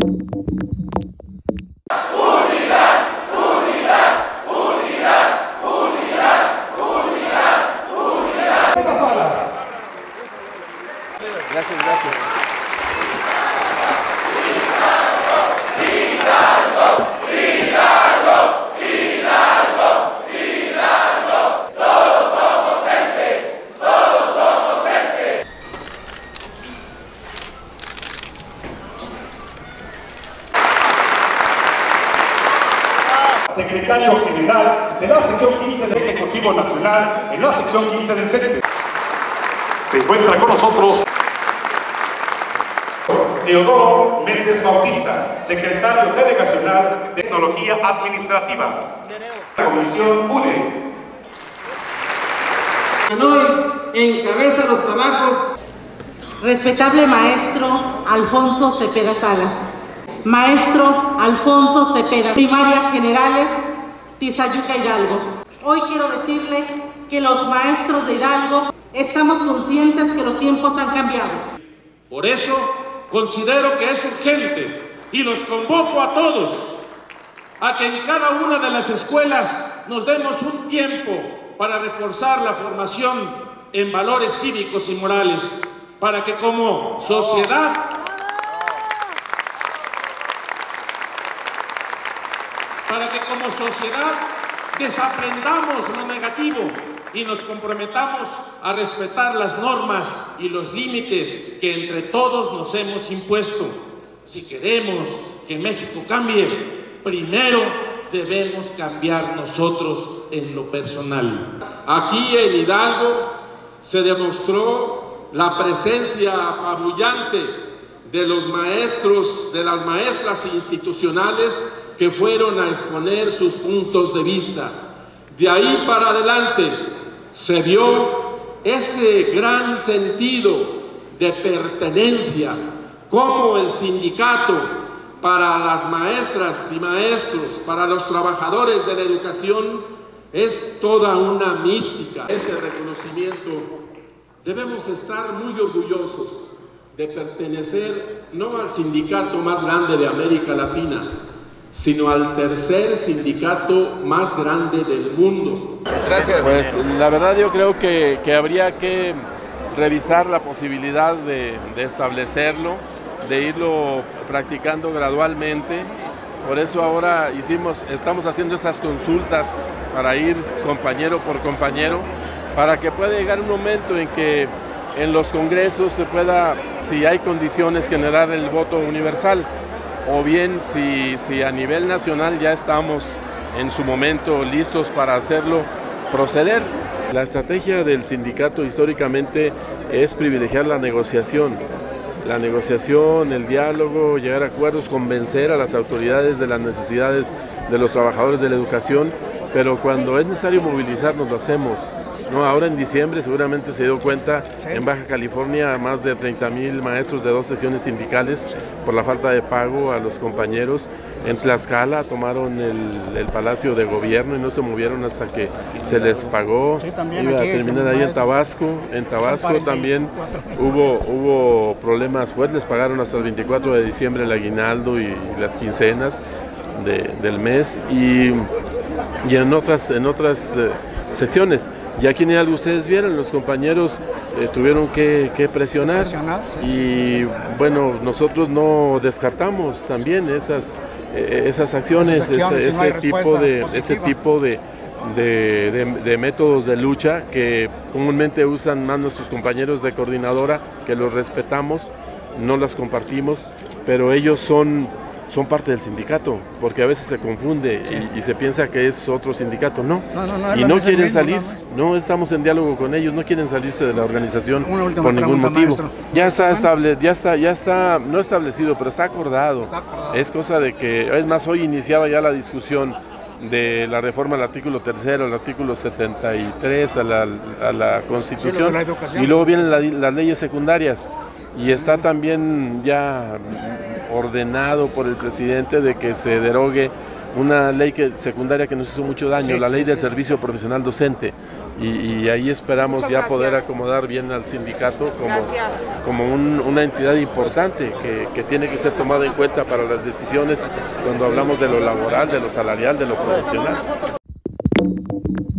Gracias, gracias. Secretario General de la sección 15 del Ejecutivo Nacional en la sección 15 del CENTE. Se encuentra con nosotros Teodoro Méndez Bautista, secretario delegacional de Tecnología Administrativa, la Comisión UDE. Hoy encabeza los trabajos. Respetable maestro Alfonso Cepeda Salas. Maestro Alfonso Cepeda, Primarias Generales, Tizayuca, Hidalgo. Hoy quiero decirle que los maestros de Hidalgo estamos conscientes que los tiempos han cambiado. Por eso considero que es urgente y los convoco a todos a que en cada una de las escuelas nos demos un tiempo para reforzar la formación en valores cívicos y morales, para que como sociedad desaprendamos lo negativo y nos comprometamos a respetar las normas y los límites que entre todos nos hemos impuesto. Si queremos que México cambie, primero debemos cambiar nosotros en lo personal. Aquí en Hidalgo se demostró la presencia apabullante de los maestros, de las maestras institucionales que fueron a exponer sus puntos de vista. De ahí para adelante se vio ese gran sentido de pertenencia, como el sindicato para las maestras y maestros, para los trabajadores de la educación, es toda una mística. Ese reconocimiento, debemos estar muy orgullosos de pertenecer no al sindicato más grande de América Latina, sino al tercer sindicato más grande del mundo. Gracias. Pues la verdad yo creo que habría que revisar la posibilidad de establecerlo, de irlo practicando gradualmente. Por eso ahora estamos haciendo estas consultas para ir compañero por compañero, para que pueda llegar un momento en que en los congresos se pueda, si hay condiciones, generar el voto universal. O bien si a nivel nacional ya estamos en su momento listos para hacerlo, proceder. La estrategia del sindicato históricamente es privilegiar la negociación, el diálogo, llegar a acuerdos, convencer a las autoridades de las necesidades de los trabajadores de la educación, pero cuando es necesario movilizarnos lo hacemos. No, ahora en diciembre seguramente se dio cuenta, en Baja California más de 30,000 maestros de 2 secciones sindicales por la falta de pago a los compañeros. En Tlaxcala tomaron el Palacio de Gobierno y no se movieron hasta que se les pagó. Iba a terminar ahí en Tabasco. En Tabasco también hubo problemas fuertes, les pagaron hasta el 24 de diciembre el aguinaldo y las quincenas del mes y en otras secciones. Y aquí en Hidalgo ustedes vieron, los compañeros tuvieron que presionar y bueno, nosotros no descartamos también esas acciones, ese tipo de métodos de lucha que comúnmente usan más nuestros compañeros de coordinadora, que los respetamos, no las compartimos, pero ellos son parte del sindicato, porque a veces se confunde y se piensa que es otro sindicato. No quieren salir, no estamos en diálogo con ellos, no quieren salirse de la organización por ningún motivo. Ya está, no establecido, pero está acordado. Es cosa de que, es más, hoy iniciaba ya la discusión de la reforma al artículo 3, al artículo 73, a la Constitución, y luego vienen las leyes secundarias, y está también ya ordenado por el presidente de que se derogue una ley secundaria que nos hizo mucho daño, la ley del servicio profesional docente, y ahí esperamos ya poder acomodar bien al sindicato como una entidad importante que tiene que ser tomada en cuenta para las decisiones cuando hablamos de lo laboral, de lo salarial, de lo profesional.